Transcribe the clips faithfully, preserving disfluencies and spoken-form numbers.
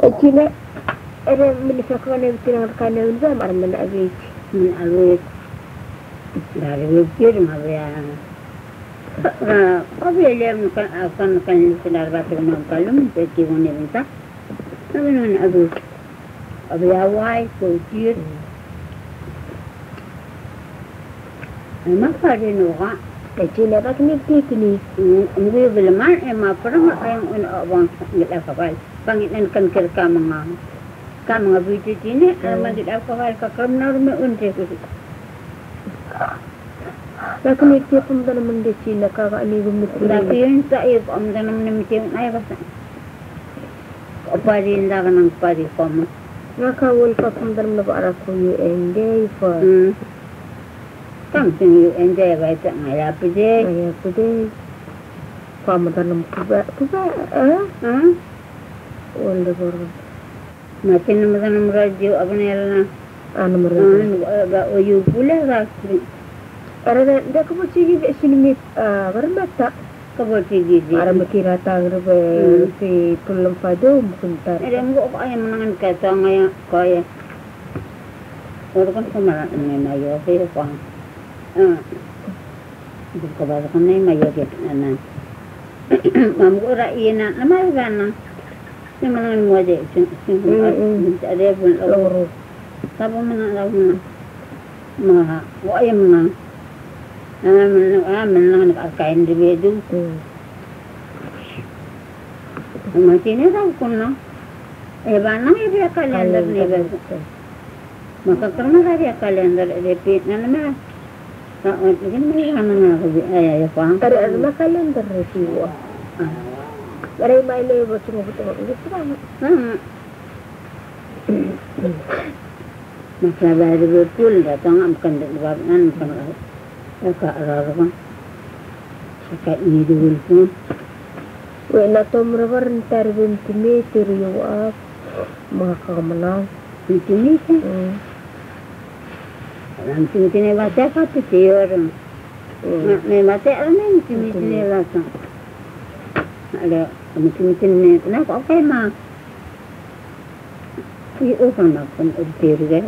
China era minifakone bitinang kana unza mar man abich من أبيت dari bukir mabiyan قبل يوم كان كان كان سنار باتر نوم كلام تكي وني بنتا نمن أبيت أبي هواي كوتير ما كاري نوعا China bak ni tikni نبي بالمان ما فرم أيام إن أبان يلا كبال بانجن كان كركا مع كان مع بيتي تيني أما يلا كبال ككرم نور من أنتي كذي bak ni tipum dan mende China kaga ni gumit tapi yang saya am dan menemui ayah bahasa apa di indah kan apa di kamu maka wal kapum dan menabara ko U N Day for kan sini U N Day baca ngaya pede ngaya pede kamu dan kuba kuba ah ah wal bor macam nama nama radio apa ni lah anu mereka ah oyu pula lah Arana dah kamu cigi di sini ah bermata kamu cigi di arah berkira tang rebe si pulang padu mungkin ada enggak kaya menangan kata ngaya kaya orang kan kemarin ni mayo saya pang ah bukan kan ni mayo gitu nana mamu orang ina nama mana ni menangan muaje sing ada pun loro kamu menangan mana mah kaya menang ah menang nak kain di bedu macam ni tahu kan eh bana dia kalender ni bedu maka kerana dia kalender repeat nama tak mungkin mana mana ayah ya faham ada ada kalender resiwa ada mai le betul betul betul ah maka baru betul datang amkan dewan kan Eka rarakan, eka ini dulu pun. Wena tom rabar ntar ventimeter yo ab, maka menang ventimeter. Ventimeter ni baca apa tu orang? Ni baca apa ventimeter ni langsung. Ada ventimeter ni, kenapa okay mah? Ini orang nak pun urut dia.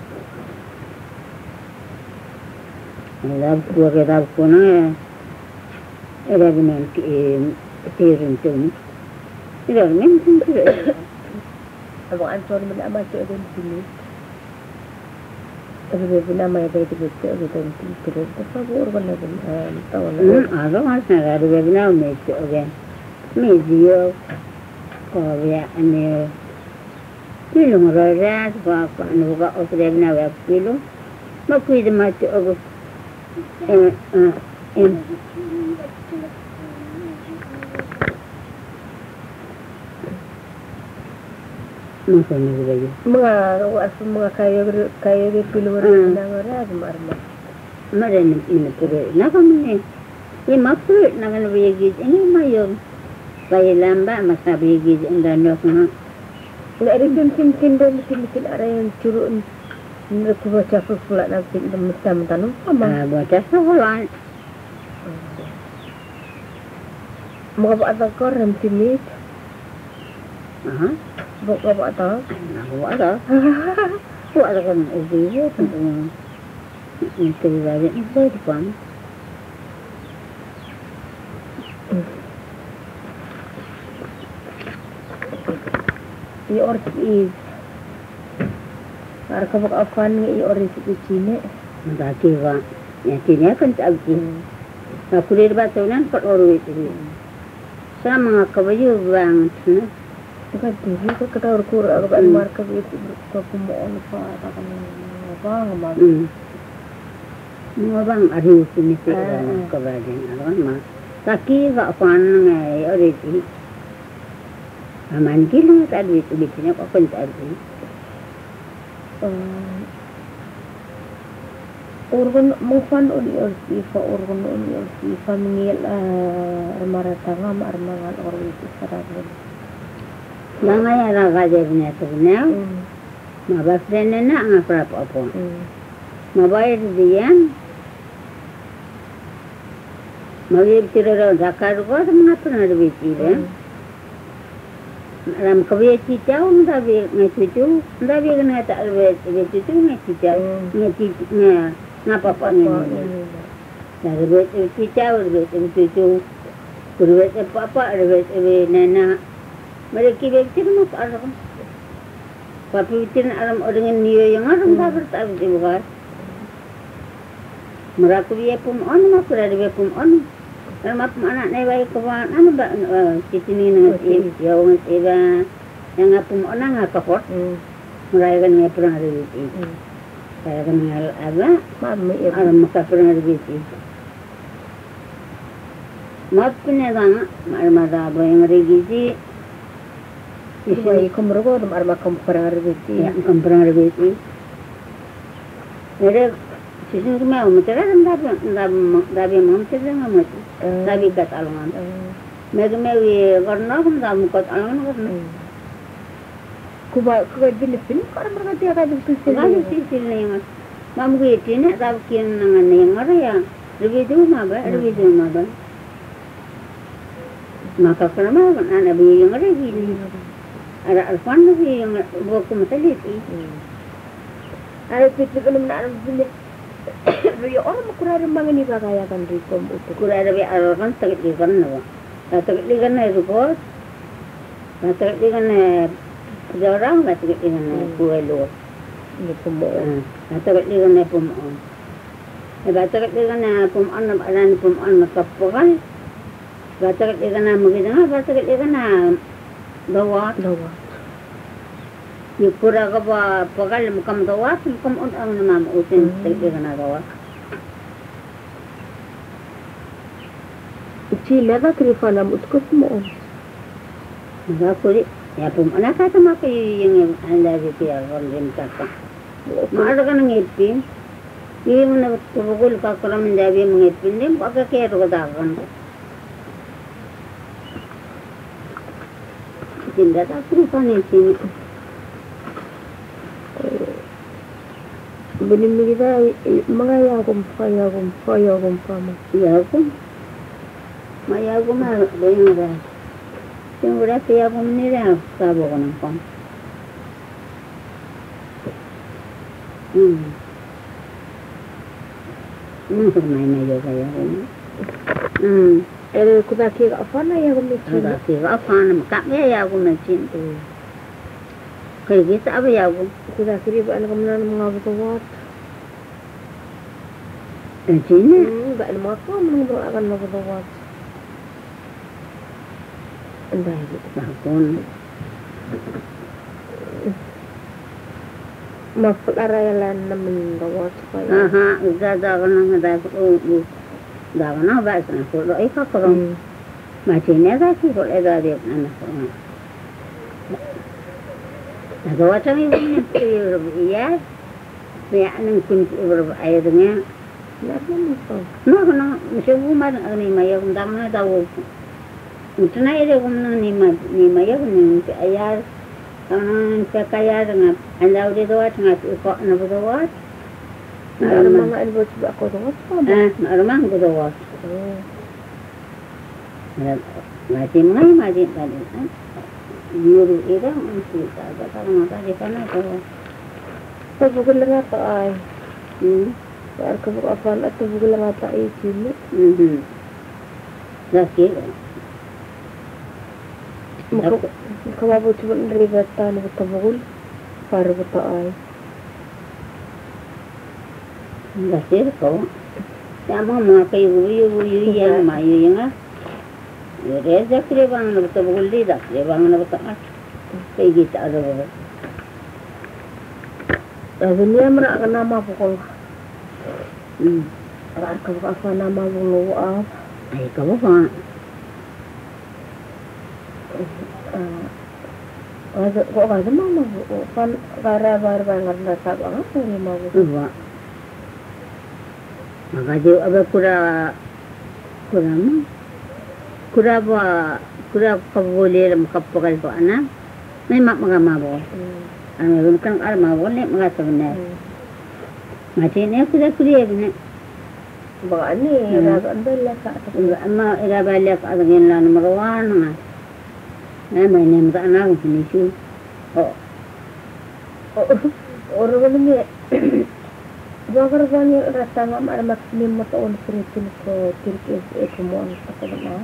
Lab gua ke lab ko na era binan ki tirin tuni era men tuni abang ansor men ama tu ada sini tapi bila nama ada itu betul betul terus sabur benda benda tahu lah ada macam ada bila me tu okay me dia ko ya ni pilih rasa apa anu ga okey bina wa pilih mak kuih macam aku eh eh macam ni juga mga waktu mga kaya kaya di piluran na ngara marma mare ni ni pure na kami ni mapu na kan bigi ini mayo kaya lamba masa bigi inda no na na rin tin tin dan tin tin ara yang curun Mereka baca pula nanti dalam tanam sama. Ah, baca sekolah. Mau apa tak kau remtimit? Aha. Mau apa tak? Mau apa? Mau apa kan? Ubi je tu. Itu lagi itu pun. Your is. Arka bak afan ni orang itu Cina. Dah kira, ya Cina kan tak begini. Aku lihat batuan per orang itu. Sama kawayu bang, na. Dekat diri ko kata urkur, aku kan marka itu aku mau apa apa kan apa ngambil. Mau bang ada sini sih kawajan, ada mah. Taki bak afan ni orang itu. Aman kilo tak ada itu bikinnya kau kan tak ada. Urban mufan uli orsifa urban uli orsifa mengil armaratanga armangan orang itu sarabun. Nangay ara kajernya tu ni. Mabas dene na ngapra apa. Mabayar diyan. Magib tiro daw dakar ko mengapa na dibiti dia. Ram kawe cicau ndabi ngacucu ndabi kena tak alwe cucu ngacicau ngaci nga ngapa apa ni dari bet cicau bet cucu kurwet apa apa bet nana mereka bet cuma alam tapi bitin alam orang niyo yang alam tak bertahu juga mereka dia pun on mak dari dia pun on Mak anak ni baik kawan, anu ba sisi ni dengan ibu, yang ibu yang apa mau nang apa kot, mulai kan ni pernah ada biji, saya kan ni apa, alam maka pernah ada biji. Mak punya dana, mak mada apa yang ada biji, isi kamu rokok, mak mak kamu pernah ada biji, ya kamu pernah ada biji. Jadi sisi ni mau macam mana, dah dah dah dah mau macam mana macam. Tapi kat alangan. Mereka mereka karena kamu tak mukat alangan karena. Kuba kuba jenis ini kalau mereka dia ada sisi. Ada sisi lain. Mamu itu ni tak kian nangan yang ada ya. Lebih jauh mana, lebih jauh mana. Maka kerana anak biar yang ada ini. Ada alfan lebih yang buku masalah itu. Ada pikir kalau mana ada punya. Raya orang kurang mangan iba kaya kan rikom itu. Kurang ada biar orang tak ikan nawa. Tak ikan na itu kos. Tak ikan na orang tak ikan na kue luar. Ini pembohong. Tak ikan na pembohong. Tak ikan na pembohong ada ni pembohong makapukan. Tak ikan na mungkin apa tak ikan na dawat dawat. Yukura ka ba pagal mukam dawat mukam on ang namam utin tege kana dawat Chile ka krifana mutko mo Naga kuri ya pum ana ka tama kay yung anda gitu ya rin ka maada ka nang ipin yung na tubugol ka karam ndabi mga ipin din pagka kaya ko dagan tinda ta krifana sini Binimigita mga yagom pa yagom pa yagom pa mo. Yagom? Mayagom na ba yung ras? Yung ras yagom nila sabo ko ng pang. Hmm. Nang may mayo kaya ko. Hmm. El kudaki ka fa na yagom ni chin. Kudaki ka fa na makakya yagom na chin. Kaya kita apa yagom? Kuda kiri ba alam na mga butawat. Eh sini? Hmm, ba alam ako mga akan mga butawat. Anday gitu Bakon. Mapag-aralan naman bawat pa. Aha, gada ka nang dahil ko. Dawa na ba sa ko ay ka ko. Macine da ki ko e da de na ko. Nagawa sa mga pinipiro iya. Kaya anong pinipiro ay nga. Lahat mo ito. No, no, siya buman ang ni Maya kung dama na daw. Ito na ito kung ni Maya kung ni ayar. Ang kaya nga, ang daw dito at nga iko na budawat. Ano mga albot ba ako dawat pa ba? Ah, naramang budawat. Mati mga mati tadi. Guru itu mesti ada kalau mata di sana kalau Pagbugal lang ata ay. hmm Para ka bukapan at pagbugal lang ata ay sili. mhm lagi Makababot siya ng ribata na pagkabugol. Para ba ata ay. lagi ko sama mga kayo uyu yang mayu yang ah Reza kire bang na betul gulli dah kire bang na betul ah kayak gitu ada apa Dahil niya mara ka nama po kung hmm para ka bukapan nama po luwa. ay kamu pa Ada kok ada mama po pan para bar banget na sa bang ako ni mama. Iya. Makanya apa kura kura mah kura ba kura kabulil makapakal ko ana may mak mga mabo ano kan al mabo ne mga sabne mati ne kura kura ne Baka ni raga ang bala ka. ama ira balik agin la numero one nga Eh, may nem ta na kung sinisyo. Oh, Orang kan ni, bagar banyak rasa nggak ada maksimum mata on seritin ke tirkis ekonomi apa nama.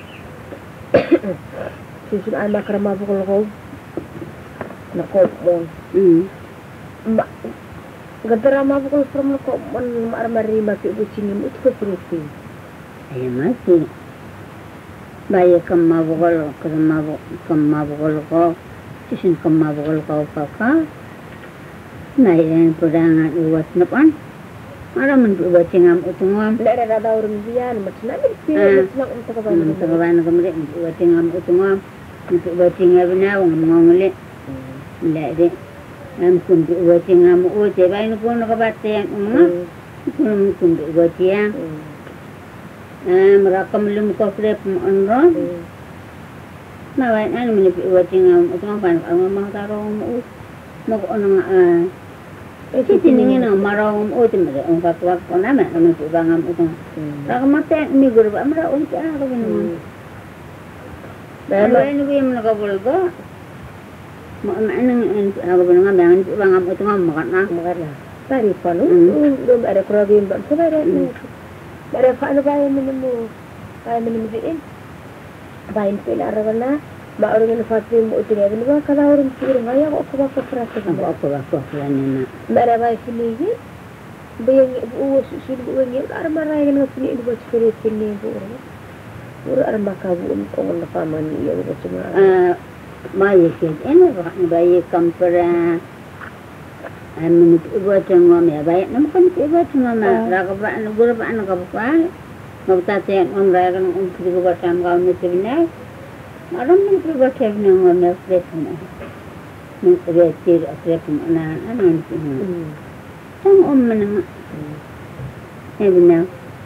Susun anak kerama bukul kau, nak kau mon. hmm. Mak, gantara ma bukul from nak kau mon marmari masih bucin itu ke seritin. Ay, masih. Bayi kam mabukol, kam mabuk, kam mabukol ko, susun kam mabukol ko paka. Naiyan pudangan iwat napan. Maraman iwat singam utungam. Tidak ada orang dia, macam mana sih? Macam untuk apa? Untuk kawan kemari iwat singam utungam. Untuk iwat singam benar ngomongli. Tidak deh. Am kun iwat singam ut. Bayi nu kun kabatnya umma. Kun kun iwat siang. Am rakam lum kofrep onron. Nawan anu meni iwat singam utungam kan ngomong tarong ut. Mag onong ah. Iti tiningin ang marong utim ada ang katwag ko naman ang nagpibangam utong. Rakamate mi guru ba mara un ka ko ginaman. Dahil ay nuwi mo nakabulga. Mo anang ako binanga bangan bangam utong makana makana. Tari pa no. Dum ada problem ba sa bare. Bare fa ano ba yung mo? Kaya mo din. Bayin pila aragana. Ba orang yang fatih mau itu dia, ni kalau orang kiri ngaya kok kau kau perasa Apa apa apa pelanya nak. Mereka baik sini je, bayang ibu susun ibu bayang arma raya kan sini ibu cakap sini ibu orang, ibu arma kabu untuk orang faman iya ibu cuma. Ah, bayi kan, ini orang bayi kampera. Amin ibu cengom ya bayi, nama kan ibu cengom lah. Rakabah guru apa anak apa? Ngabtatian orang raya kan untuk ibu bersama kau ni sebenarnya. Maram ni pribadi ni orang ni fresh ni, ni retir fresh mana anu ni. Tang om mana, ni benar.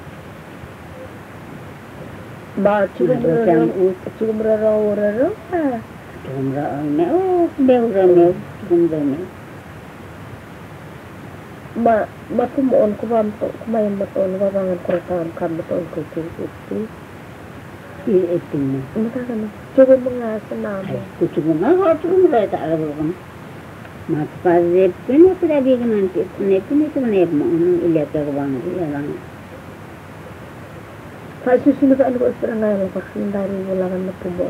Ba cukup berapa, cukup berapa orang orang. Cukup berapa ni, oh beberapa ni, cukup berapa. Ma, ma tu mau on kubam tu, kumain betul, wabangan kereta kam betul kucing itu. Iya itu ni. Maka kan, cukup mengasah nama. Cukup mengasah, cukup berapa tak ada berapa. Mak pasal pun aku dah bikin nanti, ni pun itu mana mau orang ilat terbang, ilat. Kalau susun itu anu seorang ayam vaksin dari ulangan lepumbau.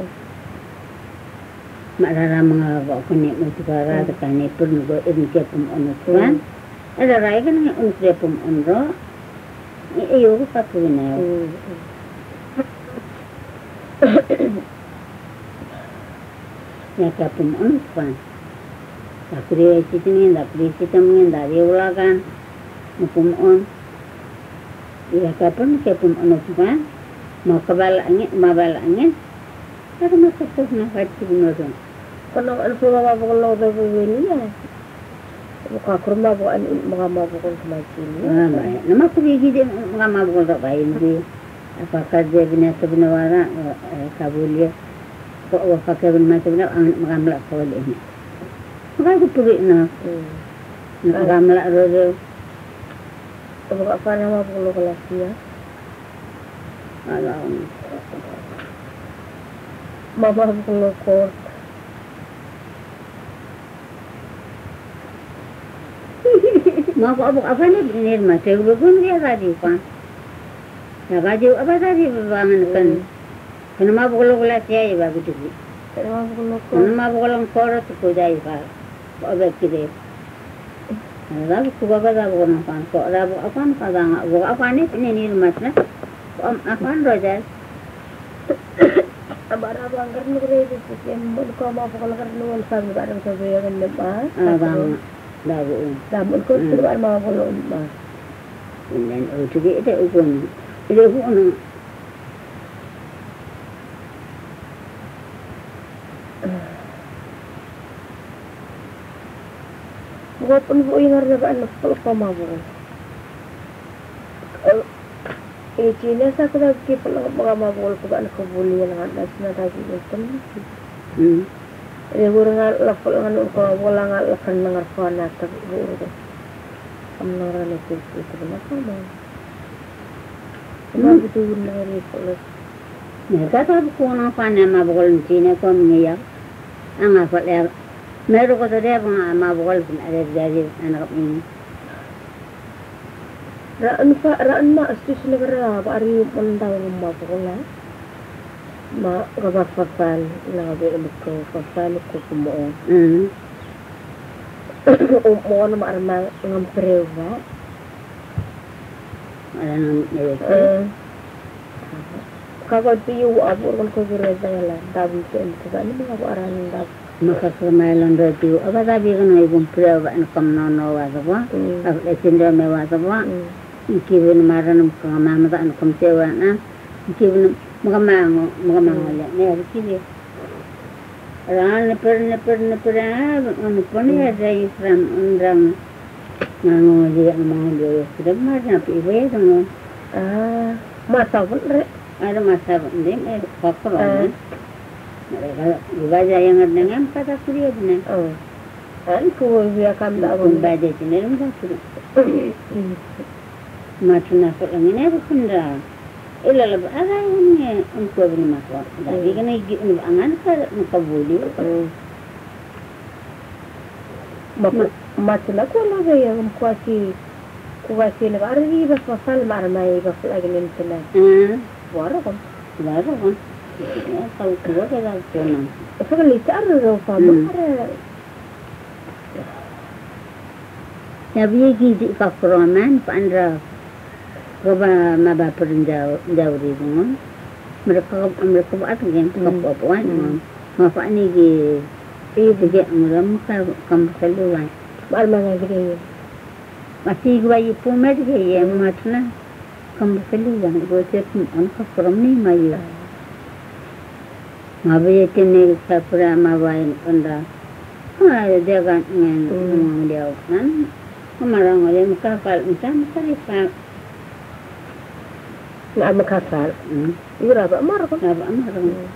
Mak rara mengawak aku ni mesti rara tekan ni pun aku ini siapum onu tuan. Ada raya kan ni onu siapum onu. Iyo aku pakai ni. Ya siapum onu tuan. Tak beri sini, tak beri situ mungkin dari ulangan lepumbau onu. Iya kapan siapum onu tuan. Mau kebal angin, mau bal angin. Ada masa tu nak hati benar. Kalau anu bawa bawa lo tu begini ya, buka kurma bukan bukan mau bukan semacam ni. Ah, baik. Nama aku pergi je bukan mau bukan tak baik ni. Apa kerja bina sebenarnya kabulia. Kau apa kerja bina sebenarnya angin bukan melak kau ni. Bukan aku pergi nak. Nak bukan melak rodo. Buka apa nama bukan lo kelas dia. Alah. Mama bukan lo kor. Mau apa apa ni ni macam tu pun dia tadi kan. Ya baju apa tadi bangun kan. Kenapa bukan kelas dia ya begitu. Kenapa bukan lo kor? Kenapa bukan kor tu kau jadi kan. Apa kira? Lalu kau apa dah bukan kan. Kau dah apa kan kadang bukan apa ni ni ni macam Om apaan Roger? Abang angker negeri itu yang kau mau kalau kan lu sampai barang sampai yang lepas. Abang dah bu. Namun kau tidak mau kalau lepas. Dan itu kita ukun. Itu ukun. Buat pun bu ingat lepas lu kalau mau bukan. Eh, Cina sa ko lagi pala mga mabul ko ba ko buli lang na sina tadi itu. Hmm. Eh guru nga la ko nga ko wala nga la kan nga ko na ta guru ko. Am na ra na ko ko na ko na. Ina bitu na ri ko la. Mereka tahu kuna pana mabukol Cina ko mengiyak. Ang apa le meron ko tadi apa mabukol pun ada dari anak ini. Raan pa raan ma astus negara ba ari mandang mabukol la. Ma gabafafal la be ko fafal ko kumo. Hmm. Mo na maarma ngam prewa. Ada nam ni. Kakak piu abu kan ko bereza la dabi sen ka ni mga aran dab. Makasamalan roti. Apa tadi kan ibu prewa an kam no no wa ba. Apa sinda me wa ba. Ikibin maran ko mama ta an kam sewa na. Ikibin magamango magamango le. Ne kibi. Ran per ne per ne per an poni ada ifram undang. Nango dia mau dia sudah marah pi we dong. Ah, masa pun re. Ada masa ini eh faktor ni. Mereka baca yang dengan kata kuliah ni. Oh. An ko biya kam da Pun baca ni rumah kuliah. Macam apa lagi ni bukunda. Ila lab ada ini untuk beri masuk. Jadi kan ini angan kan mukabuli. Macam aku lah gaya kuasi kuasi negara ni bas pasal marmai bas lagi ni sana. Hmm. Wara kan. Wara kan. Tahu kuat ada tuan. Pasal licar tu sama ada. Tapi gigi kakroman pandra. Kaba maba perinjau jauh di rumah. Mereka mereka buat kan kapuan. Mapa ni gigi itu dia muram kam keluar. Bar mana gini. Masih gua ibu med gaya macam kam keluar. Gua cakap angka from ni mayu. Mabe kene sapra mawain anda. Ah dia kan ngomong dia kan. Kemarang dia muka kal macam sekali pak. Nak makasal. Ira ba mar ko. Apa amar.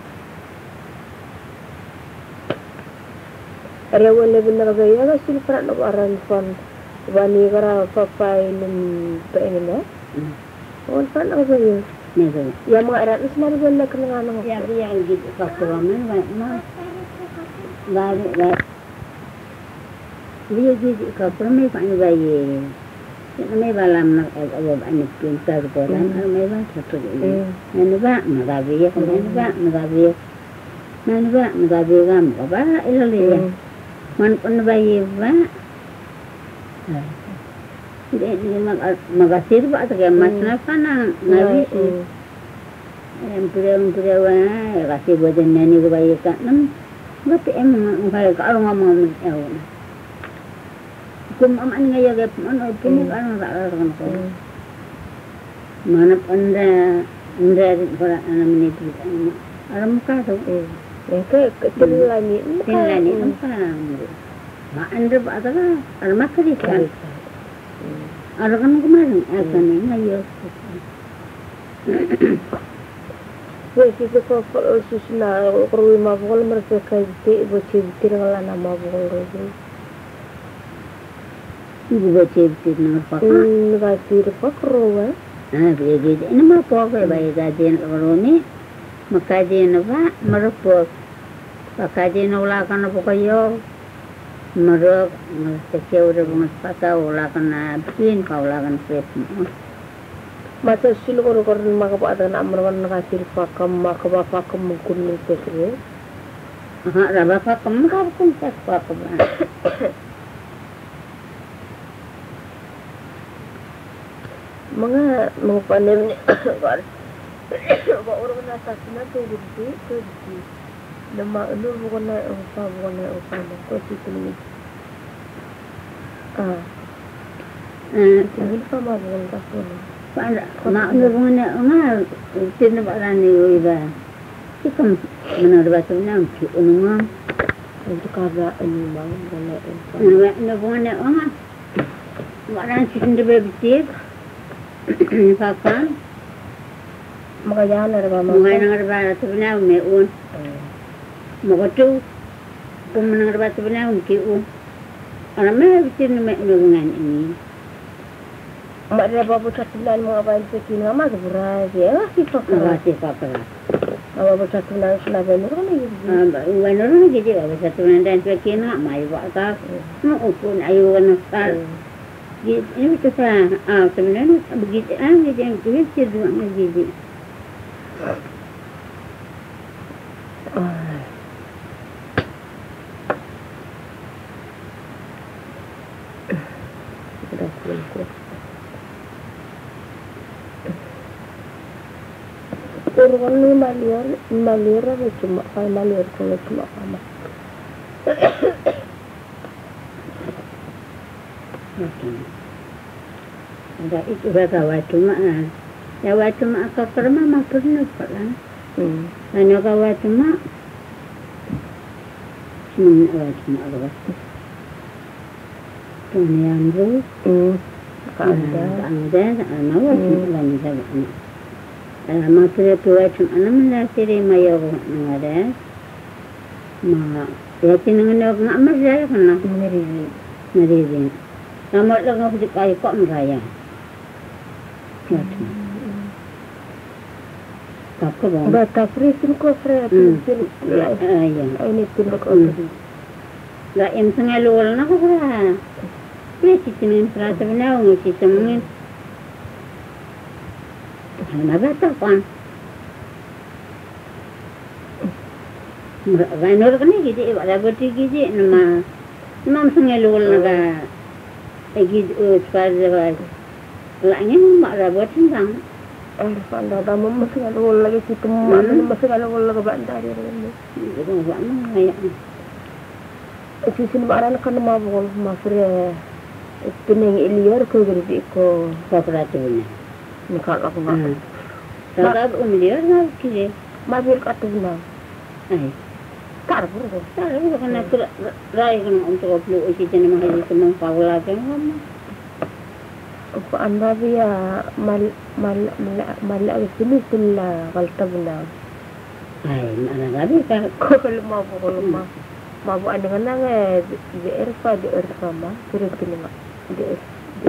Ada wala benda gaya ga sil pra no aran fon. Wani gara papai num pengen. On fan apa ya? Ni tu. Ya mga aran isna wala kana nga. Ya dia gitu kakroman ma. Lari lari. Dia gitu kakroman pak ni bayi. Ini balam nak awak anak pintar koran, ini baca satu ini. Ini baca magabi, ini baca magabi, ini baca magabi kamu apa? Ilalah. Man pun bayi baca. Jadi mag magasir baca kan macam apa nang nabi. Empire empire wah, kasih badan nani bayi kan. Tapi emang kalau kalau ngomong ngomong. Kum aman ngaya gap mana pun kan tak ada kan ko mana anda anda pada enam menit alam ka tu Ya ke tilani tilani apa ma anda apa ka alam ka di kan alam kan kemarin akan ni ngayo Wei kita ko susna rui ma bol mereka kai te bo chi tirala na ma bol rui Ibu baca itu nama apa? Hmm, baca pak roa. Ah, begitu. Ini mah apa bayi kajian orang makajian apa? Merupuk. Makajian ulakan apa kayo? Merup, sekecil udah banget patah ulakan bikin kau ulakan prep. Masa silu kalau korang makan apa ada nak merawat kasih pakam makan apa pakam mungkin ni sekali. Ah, raba pakam kau pun tak pakam. Mga mga panem ni kar ba orang nasa sina tu gudi tu gudi nama anu bukan na apa bukan na apa ko situ ni ah Eh, ini pa ma bukan ka so pada mak ni bukan na ngal tin ba ran ni iba. Ikam mana ada batu nang ki unung. untuk kada ani mang bukan na apa Ni ni bukan na ngal. Mak ran sin de bebitir. Pakan mga yan na ba mga nang raba tu bina me un mga tu kum nang raba tu bina un ki un ana me bitin me ngungan ini mak raba bu chat bulan mga bayi sekin ma gura ya si pakara Terima kasih, Pak. Apa satu nang selabe nur kan gitu. Ah, bueno, no gitu ya, satu nanti lagi nak mai buat tak, no upun ayu kan tak. Ini itu saya, ah sebenarnya begitu, ah gitu yang begitu dua gitu. Udah kuat. Urban ni malior, malior ada cuma kalau malior kalau cuma sama. Ada itu berapa waktu mak? Ya waktu mak kau kerma mak pernah kan? Hmm. Hanya kau waktu mak, cuma waktu mak apa? Kemudian tu, Hmm. Ada. ada, ada waktu lagi ada. Mak pernah waktu mana mana siri mayor ada. Mak, ya cenderung nak mak masih kan? Merizi. Merizi. Nama lang ako di kayo ko ang raya. Kako ba? Bata frisin ko fre frisin. Ayan. Ay ni tinda ko. La em sanga lol na ko ra. Presi tinin prata binaw ng si tumungin. Ano ba ta pan? Ganor ka ni gidi wala ba ti gidi nama. Nama sanga lol na ka. Lagi sekarang lagi, lagi mak rabot sendang. Ah, anda dah masuk kalau lagi situ mana masuk kalau lagi bandar ini. Itu mana ya? Itu sini baran kan mau bol masuk ya. Itu neng iliar ke gede ko. Kooperatif ni. Nikah aku nggak. Kalau umiliar nak kiri. Mabil katu na. Ay. Taruh bro. Taruh kan nak rai kan untuk upload isi channel mahal itu mengkawal kan kamu. Ko anda biya mal mal mal mal sini sila kaltabna. Ay, mana gabi ka? Ko kalau mau kalau mau mau anda kan nang di erfa di erfa mah suruh kini mah di di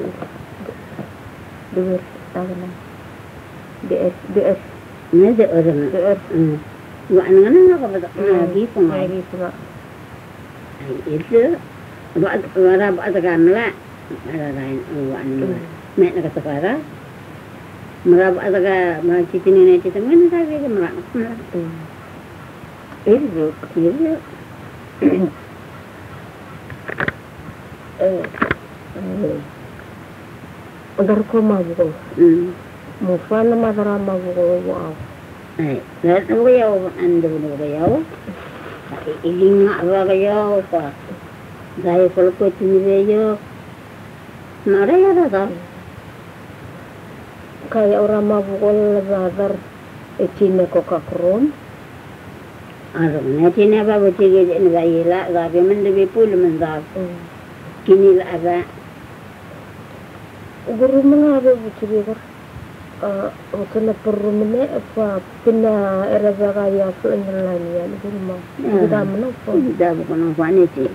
di di tahu na. Di di Ni di orang. di Hmm. Wa anak-anak ako ba lagi ko nga. lagi ko nga. Ay, itu buat wala buat kamla. Ada lain wa anak. Mek nak sekara. Merab ada ma citini ne cita mana sabi ke merab. Itu Itu eh udah ko mabuko. hmm. Mo fa na madara mabuko wow. Ay, lahat ng bayaw, ando na bayaw. Iling nga ba bayaw pa. Dahil ko ko tinireyo. Maraya na ta. Kaya orang mabukol bazar echine ko kakrom. Aro, na tina ba buti gid na bayila, gabi man debi pul man da. Kini la ba. Guru mga ba buti gid. Ah, kana perlu mene apa pina era kaya flanyan yan guru ma. Kita mana po. Da bu kono fani ti.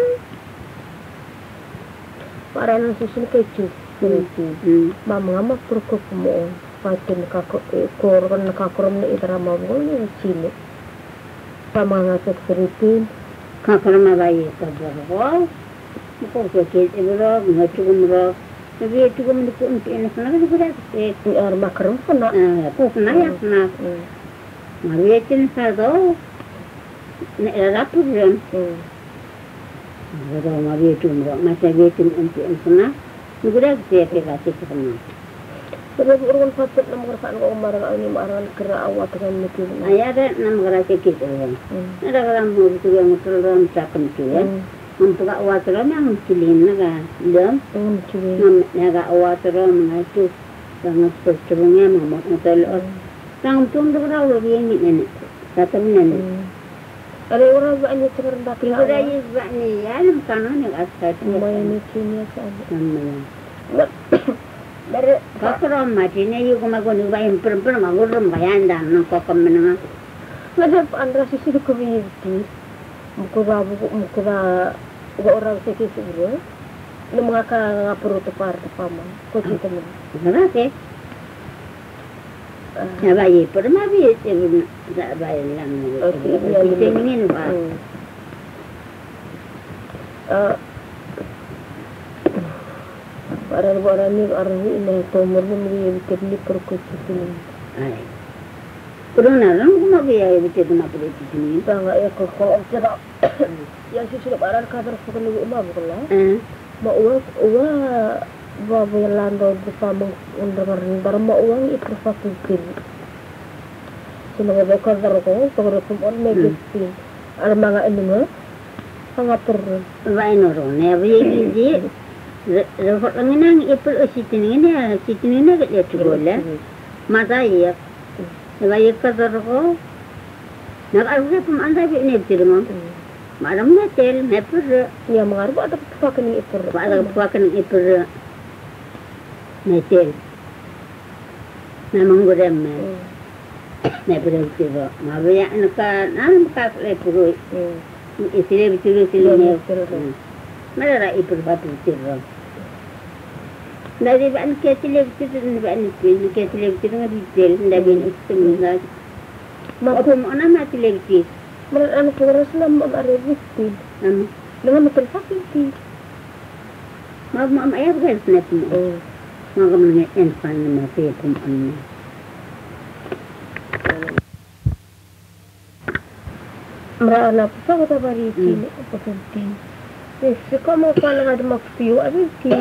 Para nang susun kecu. Mama ngama perko mo patin kako kor kan kakrom ni idara mabukol ni chile. Pamanga sekuritin Kakak ma bayi ta ba. Ko ko ke ibro, ngatu kumro. Jadi itu kami dukung untuk enak nak juga eh ar makarum kena. ah ko na ya na. Mari etin sa do. Ne era tu ren. Ada mari itu mro, masa etin untuk enak. Juga dia ke kasih sama. Sebab urun patut nam ngerasa ko umarang ani marang kera awat dengan niku. Ayah ada enam gerak kecil kan. Ada orang mau itu yang betul orang cakap tu ya. Untuk awat orang yang cilin naga, dam. Nam naga awat orang mengacu sangat percuma mama betul. Sang tun tu orang lagi ni ni. Kata ni. Ada orang banyak sekarang dah Ibu dah is ni ya, lam kanan yang asal tu. Maya ni sini saja. Nama. Dari kakak mati ni, you kau mahu ni bayar perempuan mahu rum bayar dah, nak kau mana? Ada andra sisi tu kubiti. Mukura mukura orang sekali sebelum. Nama kakak ngapur tu par tu pama. Kau cerita mana? Kenapa? Ya bayi pernah bi itu tak bayi lang itu tingin ba. Eh para orang ni orang ini tomor ni mungkin kerni perkuci ni. Ay. Pero na lang kuma biya itu na pala itu ni. Bangga ya kalau cerita yang sih sudah para kabar sekolah ni umah bukanlah. Eh. Ma uang uang bawa yang lando di pamung under under ma uang itu fakultir. Sino ba ko daro ko pagro ko on negesti. Al mga ini mo sangat terus. Vai no ro ne biya ji. Repot nang ipul usitin ini usitin ini ke tu bola. Mata iya. Vai ka daro ko. Nak arus pun anda bi ne tirmo. Malam na tel ne pur Ya mengarbu ada fakin itu. ada pakan ipur ne tel. Na mangurem ne. Ne pur itu. Ma biya anka nan ka le pur. Isile bitu isile ne. Mara ipur batu tirro. Dari ban ke tile bitu ban ke tile bitu ngi tel ndabin istimna. Ma ko mo na ma tile bitu. Mereka anak terus nama ada bukti. Nama. Dengan betul fakir. Ma ma ma ya bukan snap mo. Ma ko man en fan ma fe pum an. Mereka anak apa kata bari ini apa penting. Jadi kamu kalau ada maksud ada bukti.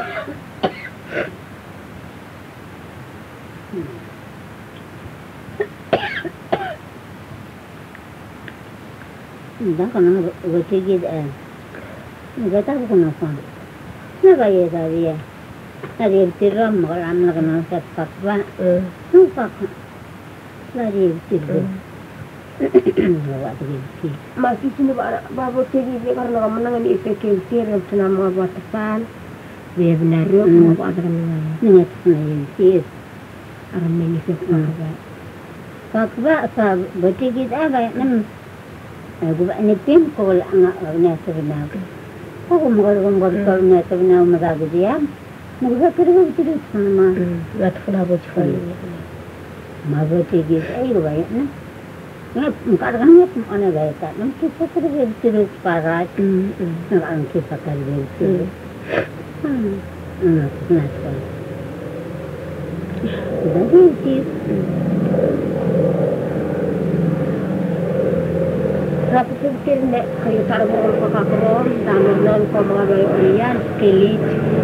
Dah kan berarti kita, kita tahu kenapa. Nak kaya tadi ya, tadi tiram malam nak nak sepak bah, sepak, tadi tiram, awak tadi. Masih sini bawa tadi dia karena kamu nangan di P K T yang senam buat depan, dia benar yo kamu apa kan nangan. Ingat nangan sih, Orang ini sepak. Kakak sah berarti kita apa nam. Aku buat ni tim kau anak ni sebenar. Aku mungkin mungkin kau ni sebenar masa dia, mungkin kerja kerja sama. Lat kenapa cakap? Mabuk tinggi, ayo baik na. Ni kadang ni mana gaya tak, nanti kita kerja kerja parat, nanti kita kerja kerja. Hmm, hmm, nanti. Jadi sih. Rapi pikir nek kayu taruh ke kakron, tangan non kau mengambil olian, kelit.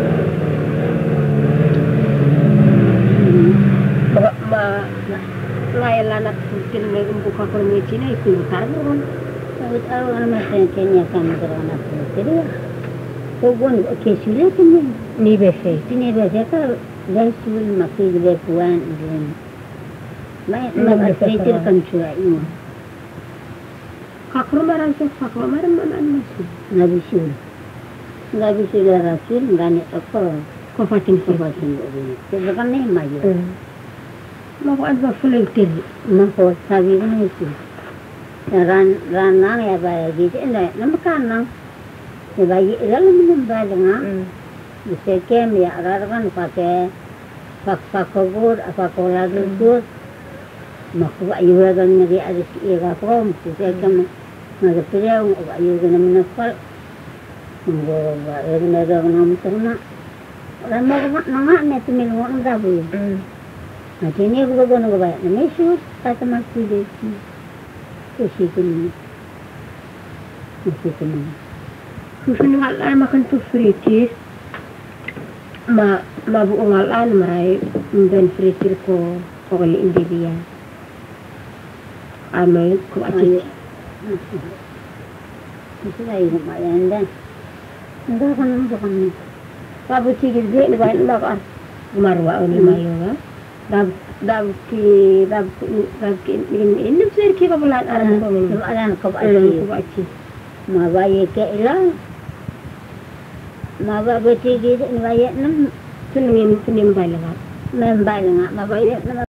Ma layan anak pikir nek buka kakron ni Cina itu taruh. Tahu tahu orang macam Kenya kan anak pikir ya. Kau pun kesulitan ni. Ni bese. Sini bese kalau kesul masih dia puan dan. Mai nak pikir kan cuai ni. Kakron marah sih, kakron marah mana masih. Nabi Sul, Nabi Sul Rasul, gani apa? Kau fatin Kau fatin ini. Sekarang ni maju. Mau ada full tir. Mau sabi ni itu. Ran ran nang ya bayar gitu. Ini nama kan ya bayar. Lalu minum bayar ngah. Bisa kem ya. Orang pakai pak pak kubur, apa kola kubur. Mak bayar kan ni ada si ega kom. Bisa kem. Nggak percaya, nggak juga menafal, nggak bayar nggak nama terima. Orang mau mak nggak net milu nggak boleh. Nanti ni aku bawa nggak bayar, ni sih kata masih deh, kasih kini, kasih kini. Khusus ngalan makan tu fritir, ma ma bu ngalan merai ben fritir ko ko kali India. Amai ko aci. Itu lagi lumayan dah. Enggak kan bukan ni. Babu cikgu dia ni baik nak marwa ni mayu kan. Dab dab ki dab dab ki ini ini besar ki kabulan alam ko ni. Kabulan ko aci. Ko aci. Ma bayi ke ilang. Ma babu cikgu ni bayi nam Senang ini senang baik lah. membaik ngah ma bayi